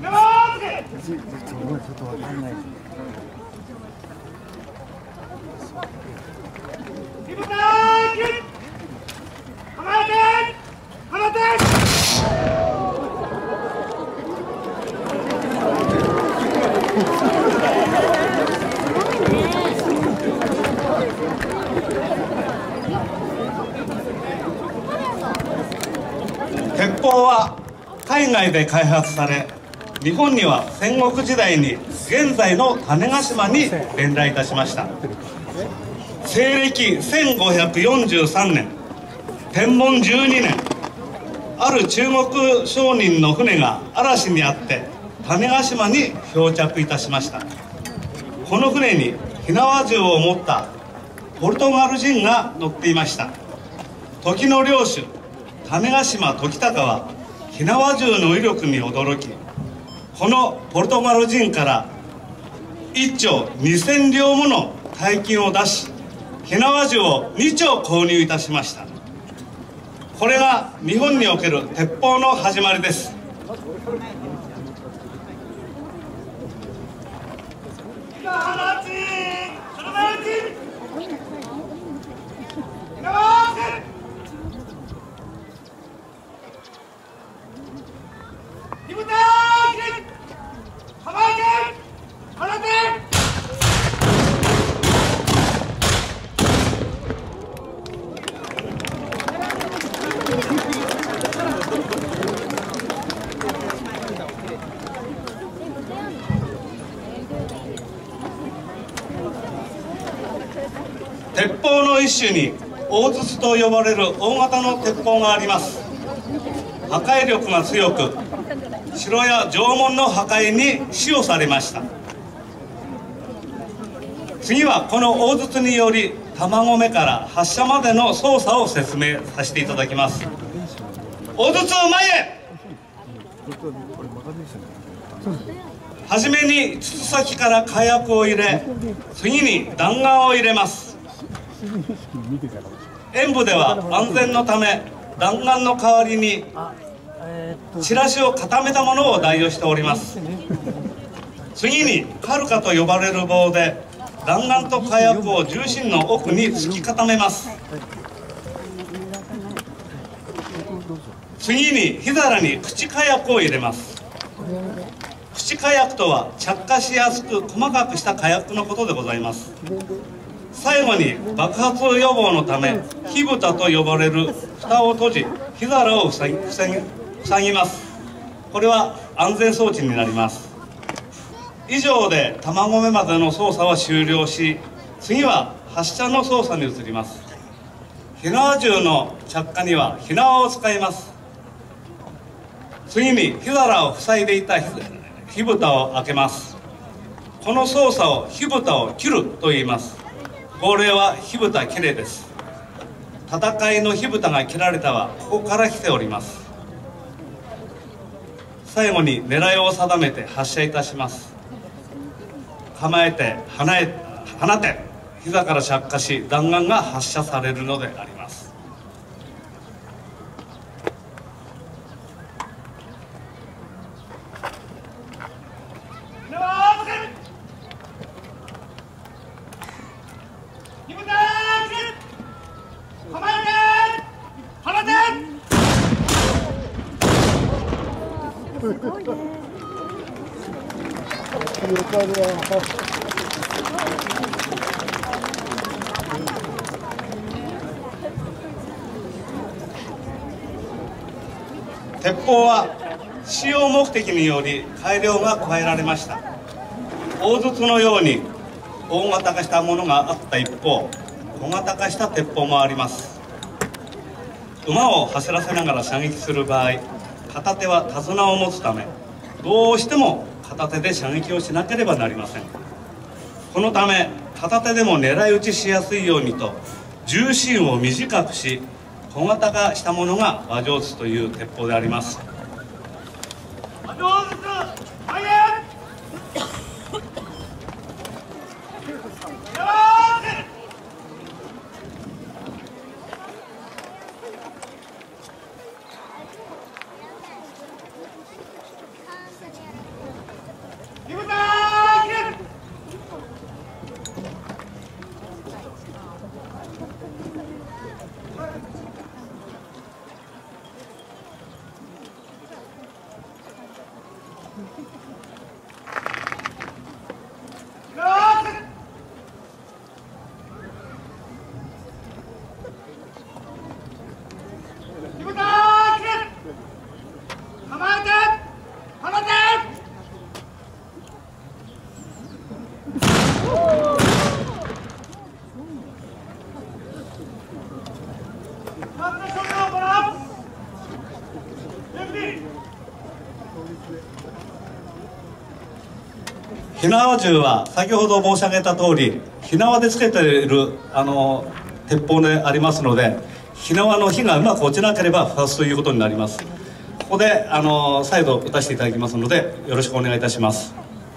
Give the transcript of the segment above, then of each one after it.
ちょっとわかんない。 鉄砲は海外で開発され、日本には戦国時代に現在の種子島に伝来いたしました。西暦1543年、天文12年、ある中国商人の船が嵐にあって種子島に漂着いたしました。この船に火縄銃を持ったポルトガル人が乗っていました。時の領主種子島時隆は火縄銃の威力に驚き、このポルトガル人から1兆2000両もの大金を出し、火縄銃を2丁購入いたしました。これが日本における鉄砲の始まりです。鉄砲の一種に大筒と呼ばれる大型の鉄砲があります。破壊力が強く、城や城門の破壊に使用されました。次はこの大筒により弾目から発射までの操作を説明させていただきます。大筒を前へ。はじめに筒先から火薬を入れ、次に弾丸を入れます。演武では安全のため弾丸の代わりにチラシを固めたものを代用しております。次にカルカと呼ばれる棒で弾丸と火薬を重心の奥に突き固めます。次に火皿に口火薬を入れます。口火薬とは着火しやすく細かくした火薬のことでございます。最後に爆発予防のため火蓋と呼ばれる蓋を閉じ、火皿を塞ぎます。これは安全装置になります。以上で弾目までの操作は終了し、次は発射の操作に移ります。火縄銃の着火には火縄を使います。次に火皿を塞いでいた火蓋を開けます。この操作を火蓋を切ると言います。号令は火蓋切れです。戦いの火蓋が切られたはここから来ております。最後に狙いを定めて発射いたします。構えて放て、膝から着火し弾丸が発射されるのであります。鉄砲は使用目的により改良が加えられました。大筒のように大型化したものがあった一方、小型化した鉄砲もあります。馬を走らせながら射撃する場合、片手は手綱を持つため、どうしても片手で射撃をしなければなりません。このため片手でも狙い撃ちしやすいようにと重心を短くし、小型化したものが馬上筒という鉄砲であります。馬上筒前へ。 火縄銃は先ほど申し上げた通り火縄でつけている鉄砲でありますので、火縄の火がうまく落ちなければ不発ということになります。ここで再度撃たせていただきますのでよろしくお願いいたします。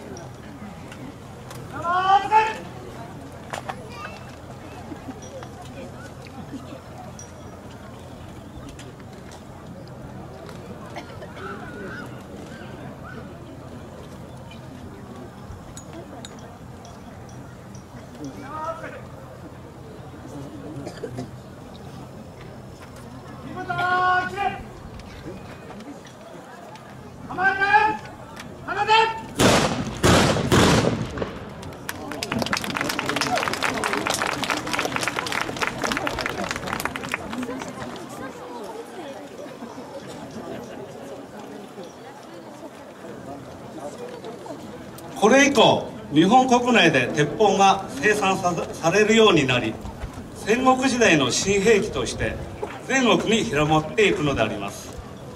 これ以降日本国内で鉄砲が生産されるようになり、戦国時代の新兵器として全国に広まっていくのであります。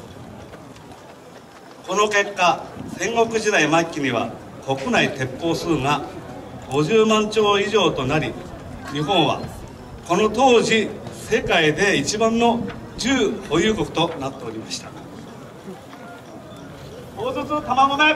この結果戦国時代末期には国内鉄砲数が50万丁以上となり、日本はこの当時世界で一番の銃保有国となっておりました。大筒卵目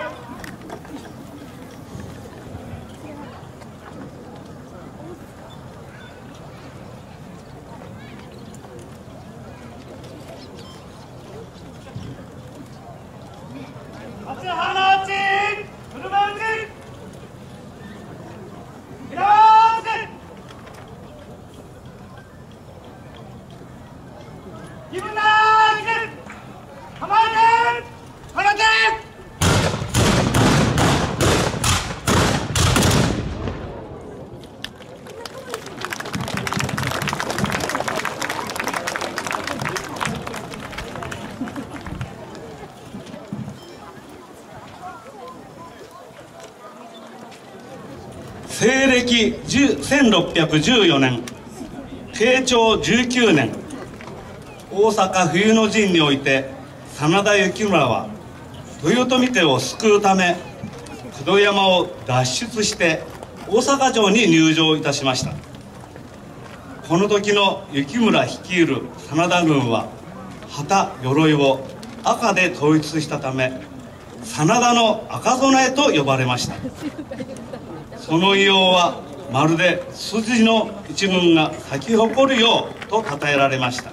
西暦1614年慶長19年大阪冬の陣において真田幸村は豊臣家を救うため九度山を脱出して大阪城に入城いたしました。この時の幸村率いる真田軍は旗鎧を赤で統一したため真田の赤備えと呼ばれました。その異様はまるで筋の一軍が咲き誇るようと称えられました。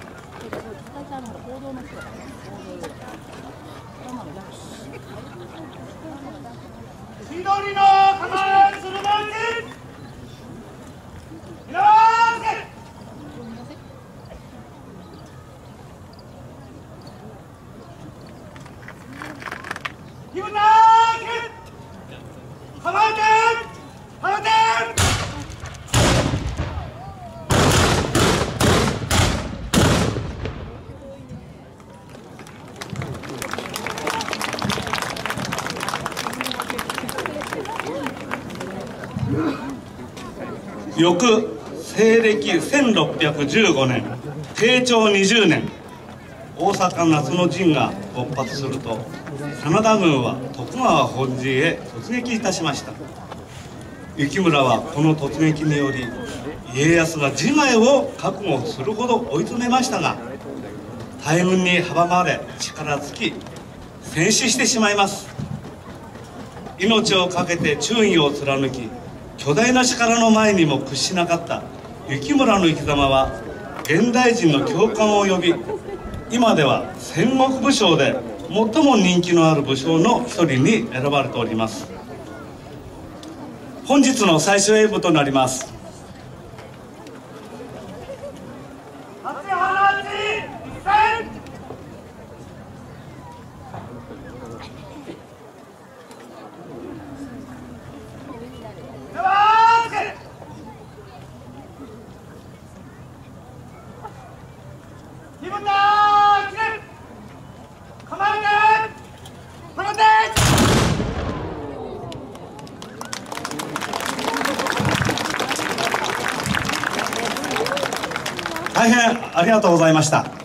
千鳥の構えするのに翌西暦1615年慶長20年大阪夏の陣が勃発すると真田軍は徳川本陣へ突撃いたしました。幸村はこの突撃により家康が自害を覚悟するほど追い詰めましたが、大軍に阻まれ力尽き戦死してしまいます。命を懸けて忠義を貫き巨大な力の前にも屈しなかった幸村の生き様は現代人の共感を呼び、今では戦国武将で最も人気のある武将の一人に選ばれております。本日の最終演舞となります。 大変ありがとうございました。